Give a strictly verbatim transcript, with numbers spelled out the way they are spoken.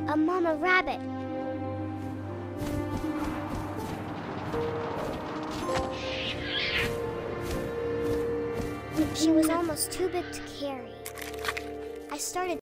a mama rabbit. She was almost too big to carry. I started